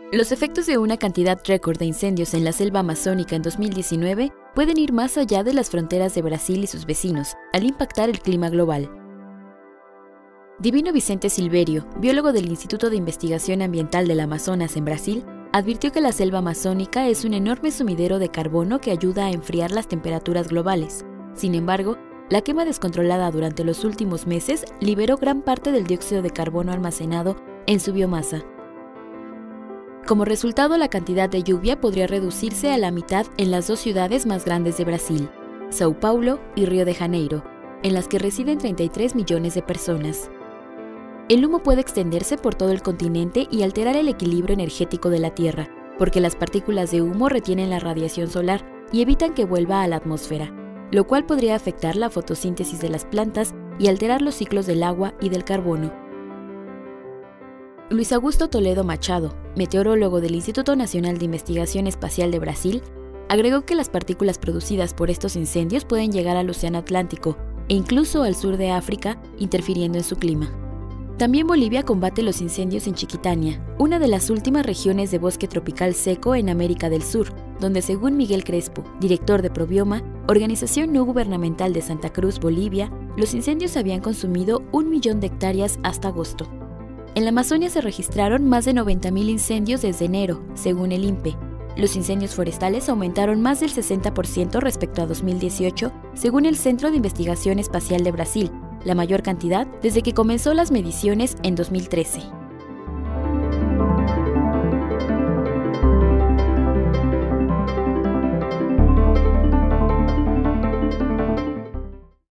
Los efectos de una cantidad récord de incendios en la selva amazónica en 2019 pueden ir más allá de las fronteras de Brasil y sus vecinos, al impactar el clima global. Divino Vicente Silverio, biólogo del Instituto de Investigación Ambiental del Amazonas en Brasil, advirtió que la selva amazónica es un enorme sumidero de carbono que ayuda a enfriar las temperaturas globales. Sin embargo, la quema descontrolada durante los últimos meses liberó gran parte del dióxido de carbono almacenado en su biomasa. Como resultado, la cantidad de lluvia podría reducirse a la mitad en las dos ciudades más grandes de Brasil, São Paulo y Río de Janeiro, en las que residen 33 millones de personas. El humo puede extenderse por todo el continente y alterar el equilibrio energético de la Tierra, porque las partículas de humo retienen la radiación solar y evitan que vuelva a la atmósfera, lo cual podría afectar la fotosíntesis de las plantas y alterar los ciclos del agua y del carbono. Luis Augusto Toledo Machado, meteorólogo del Instituto Nacional de Investigación Espacial de Brasil, agregó que las partículas producidas por estos incendios pueden llegar al Océano Atlántico e incluso al sur de África, interfiriendo en su clima. También Bolivia combate los incendios en Chiquitania, una de las últimas regiones de bosque tropical seco en América del Sur, donde según Miguel Crespo, director de Probioma, organización no gubernamental de Santa Cruz, Bolivia, los incendios habían consumido 1 millón de hectáreas hasta agosto. En la Amazonia se registraron más de 90.000 incendios desde enero, según el INPE. Los incendios forestales aumentaron más del 60% respecto a 2018, según el Centro de Investigación Espacial de Brasil, la mayor cantidad desde que comenzó las mediciones en 2013.